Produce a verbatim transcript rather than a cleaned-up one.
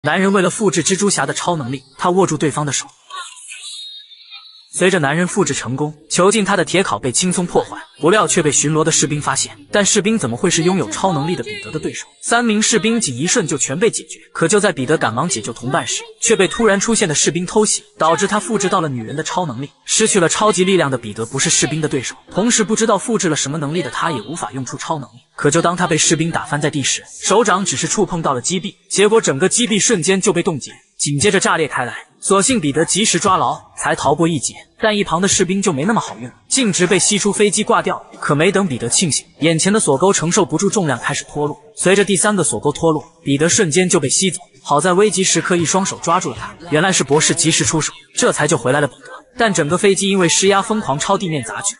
男人为了复制蜘蛛侠的超能力，他握住对方的手。 随着男人复制成功，囚禁他的铁铐被轻松破坏，不料却被巡逻的士兵发现。但士兵怎么会是拥有超能力的彼得的对手？三名士兵仅一瞬就全被解决。可就在彼得赶忙解救同伴时，却被突然出现的士兵偷袭，导致他复制到了女人的超能力。失去了超级力量的彼得不是士兵的对手，同时不知道复制了什么能力的他也无法用出超能力。可就当他被士兵打翻在地时，手掌只是触碰到了击壁，结果整个击壁瞬间就被冻结，紧接着炸裂开来。 所幸彼得及时抓牢，才逃过一劫。但一旁的士兵就没那么好运，径直被吸出飞机挂掉。可没等彼得庆幸，眼前的锁钩承受不住重量，开始脱落。随着第三个锁钩脱落，彼得瞬间就被吸走。好在危急时刻一双手抓住了他，原来是博士及时出手，这才救回来了彼得。但整个飞机因为施压疯狂朝地面砸去。